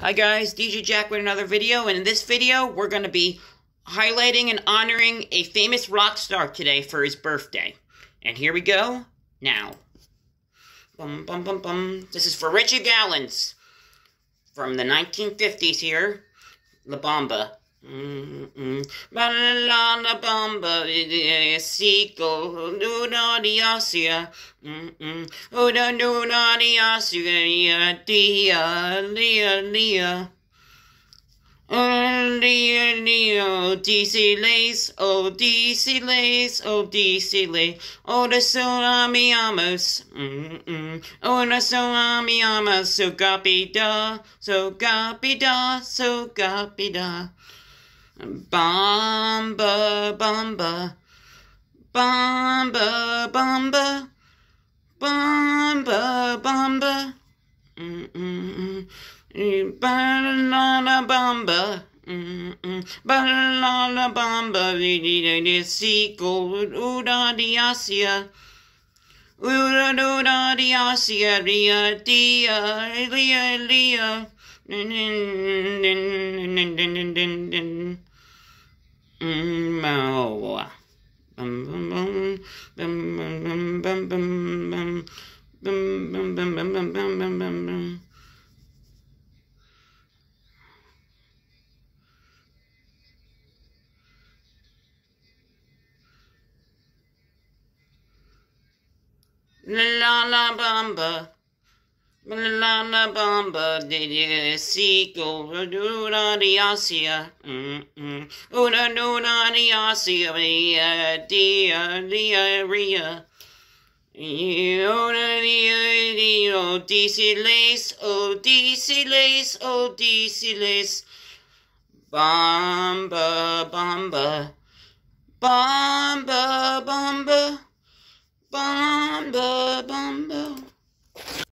Hi guys, DJ Jack with another video, and in this video we're going to be highlighting and honoring a famous rock star today for his birthday. And here we go, now. Bum, bum, bum, bum. This is for Ritchie Valens, from the 1950s here, La Bamba. La Bamba, Seco, Nuna di Asia, Uda Nuna di Asia, Dia, Lia. Oh, DC lace, oh, DC lace, oh, DC lace, oh, the tsunami amos, oh, the tsunami amos, so gapi da, so gapi da, so gapi da. Bamba, bamba, bamba, bamba, bamba, bamba. Banana bamba, banana bamba, the sequel, Uda di Asia, Uda di Asia, Ria, Dia, Lia, Lia. La la bamba, la la bamba, the sequel, Uda di Asia, Uda di Asia, Ria, Dia, Lia, Ria. Oh, DC lace, oh, DC lace, oh, DC lace. Bamba, bamba, bamba, bamba, bamba, bamba.